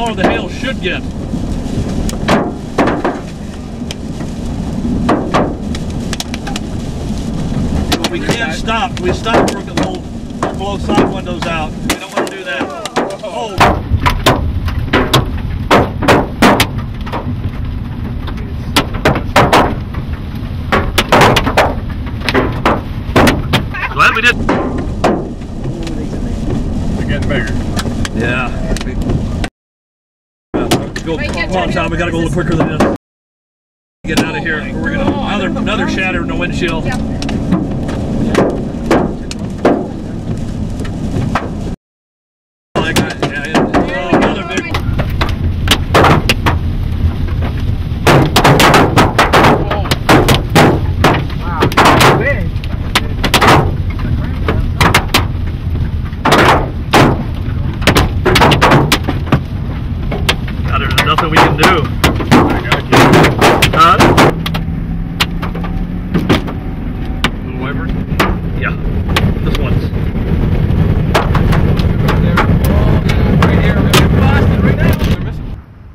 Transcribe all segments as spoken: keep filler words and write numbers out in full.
smaller the hail should get. But we can't stop. We stop work and we'll blow side windows out. We don't want to do that. Oh. Glad we did. They're getting bigger. Yeah. Go, come on, Tom. We gotta go a little quicker than this. Get out of here. We're gonna another another shatter in the windshield. Yep. Like that. Yeah, yeah. Oh, another big. There's nothing we can do. Huh? Little wiper? Yeah. This one's. Right here. We're gonna get blasted right now. They're missing.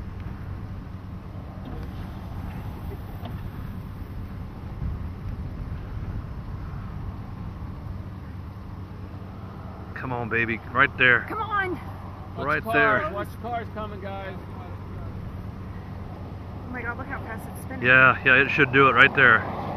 Come on, baby. Right there. Come on. Right Watch there. Cars. Watch cars coming, guys. Oh my god, look how fast it's spinning. Yeah, yeah, it should do it right there.